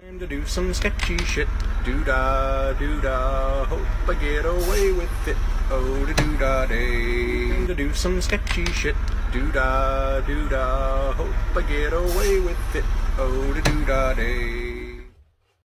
And to do some sketchy shit, doo-dah, hope I get away with it, oh da doo-dah day. And to do some sketchy shit, doo-dah, hope I get away with it, oh da doo-dah day.